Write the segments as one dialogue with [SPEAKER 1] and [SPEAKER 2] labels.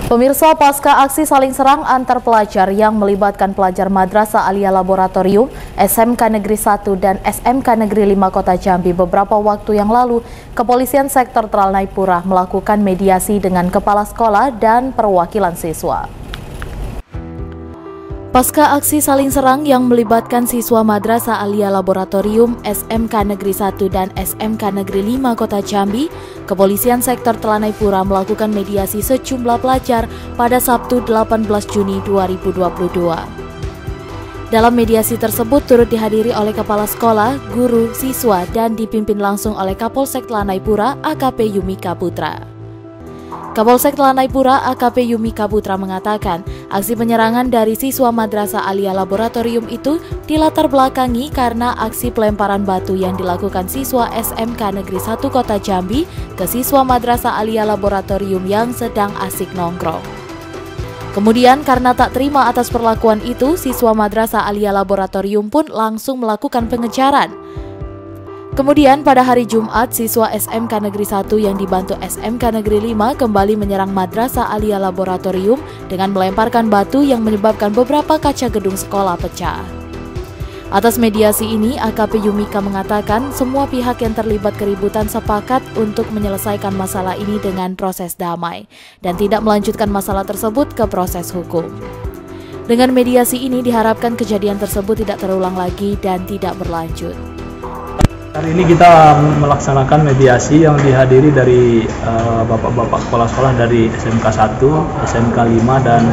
[SPEAKER 1] Pemirsa, pasca aksi saling serang antar pelajar yang melibatkan pelajar Madrasah Aliyah Laboratorium, SMK Negeri 1 dan SMK Negeri 5 Kota Jambi beberapa waktu yang lalu, Kepolisian Sektor Tralnaipura melakukan mediasi dengan kepala sekolah dan perwakilan siswa. Pasca aksi saling serang yang melibatkan siswa Madrasah Aliyah Laboratorium, SMK Negeri 1 dan SMK Negeri 5 Kota Jambi, Kepolisian Sektor Tralnaipura melakukan mediasi sejumlah pelajar pada Sabtu 18 Juni 2022. Dalam mediasi tersebut turut dihadiri oleh kepala sekolah, guru, siswa, dan dipimpin langsung oleh Kapolsek Tralnaipura AKP Yumika Putra. Kapolsek Tralnaipura AKP Yumika Putra mengatakan, aksi penyerangan dari siswa Madrasah Aliyah Laboratorium itu dilatar belakangi karena aksi pelemparan batu yang dilakukan siswa SMK Negeri 1 Kota Jambi ke siswa Madrasah Aliyah Laboratorium yang sedang asik nongkrong. Kemudian karena tak terima atas perlakuan itu, siswa Madrasah Aliyah Laboratorium pun langsung melakukan pengejaran. Kemudian pada hari Jumat, siswa SMK Negeri 1 yang dibantu SMK Negeri 5 kembali menyerang Madrasah Aliyah Laboratorium dengan melemparkan batu yang menyebabkan beberapa kaca gedung sekolah pecah. Atas mediasi ini, AKP Yumika mengatakan semua pihak yang terlibat keributan sepakat untuk menyelesaikan masalah ini dengan proses damai dan tidak melanjutkan masalah tersebut ke proses hukum. Dengan mediasi ini diharapkan kejadian tersebut tidak terulang lagi dan tidak berlanjut.
[SPEAKER 2] Hari ini kita melaksanakan mediasi yang dihadiri dari bapak-bapak kepala sekolah dari SMK 1, SMK 5 dan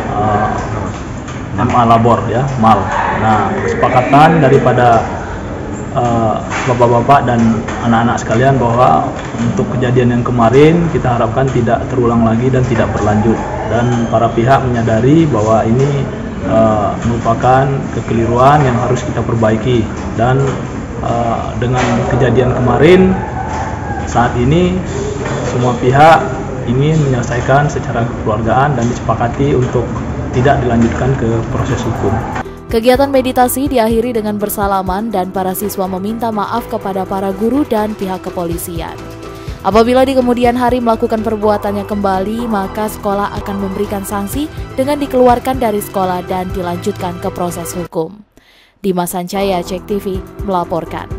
[SPEAKER 2] MA Labor ya, MAL. Nah, kesepakatan daripada bapak-bapak dan anak-anak sekalian bahwa untuk kejadian yang kemarin kita harapkan tidak terulang lagi dan tidak berlanjut. Dan para pihak menyadari bahwa ini merupakan kekeliruan yang harus kita perbaiki dan dengan kejadian kemarin, saat ini semua pihak ingin menyelesaikan secara kekeluargaan dan disepakati untuk tidak dilanjutkan ke proses hukum.
[SPEAKER 1] Kegiatan meditasi diakhiri dengan bersalaman dan para siswa meminta maaf kepada para guru dan pihak kepolisian. Apabila di kemudian hari melakukan perbuatannya kembali, maka sekolah akan memberikan sanksi dengan dikeluarkan dari sekolah dan dilanjutkan ke proses hukum. Dimas Sancaya, Cek TV, melaporkan.